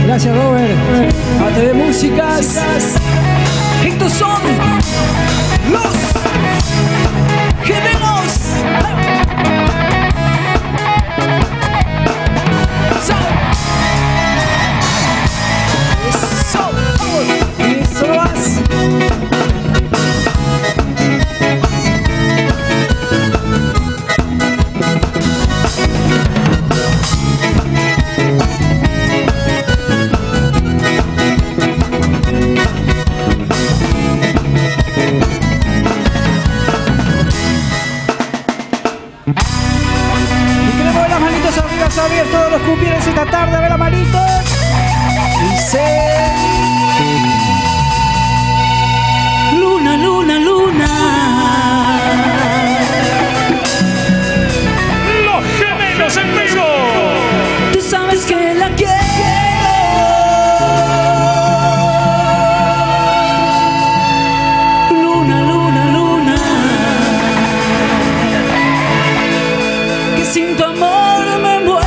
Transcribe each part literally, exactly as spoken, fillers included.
Gracias, Robert. Arte de Músicas. Estos son los Gemelos. Eso. Y solo vas. Abrir todos los cupieres esta tarde, a ver las manitos. Dice: luna, luna, luna. Los Gemelos en vivo. Tú sabes que la quiero. Luna, luna, luna. Que sin tu amor me muero.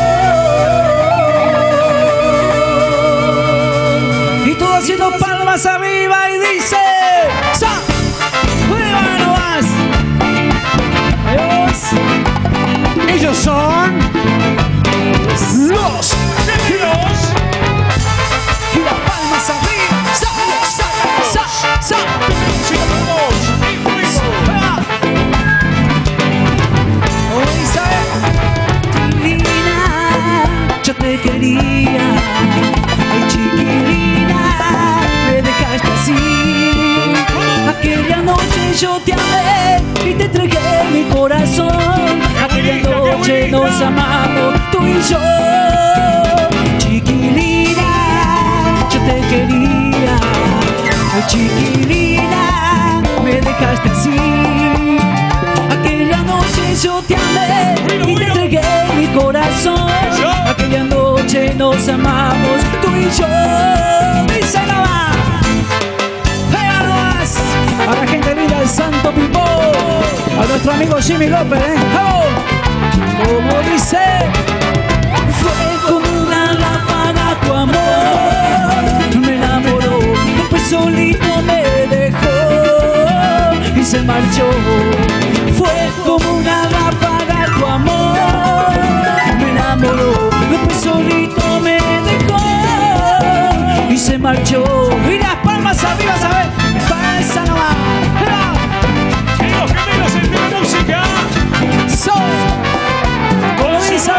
Haciendo palmas arriba y dice: ¡Sa! ¡Arriba no vas! ¡Adiós! Ellos son los Gemelos. Y las palmas arriba. ¡Sa! ¡Sa! ¡Sa! ¡Sa! Chiquilina, yo te quería. Ay, chiquilina, me dejaste así. Aquella noche yo te amé y te entregué mi corazón. Aquella noche nos amamos tú y yo. Chiquilina, yo te quería. Ay, chiquilina, me dejaste así. Aquella noche yo te amé y te entregué mi corazón. Aquella noche nos amamos tú y yo. Dice nada. Venga nomás. A la gente linda del Santo Pipó. A nuestro amigo Jimmy López, ¿eh? ¡Oh! Como dice: fue como una ráfaga tu amor. Me enamoró, después solito me dejó y se marchó. Fue como una ráfaga tu amor. Me enamoró, después solito me dejó y se marchó. Y las palmas arriba, ¿sabes? Pasa nomás. Y los Gemelos en Tema Música. Son, como dice,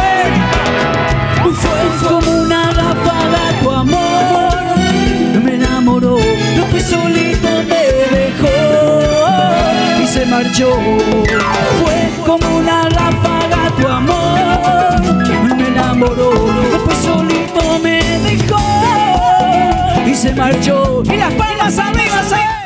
fue como una ráfaga tu amor. Me enamoró, después solito me dejó y se marchó. Fue como una ráfaga tu amor. Me enamoró, después solito me dejó y se marchó. Y las palmas arriba, ¿sabes?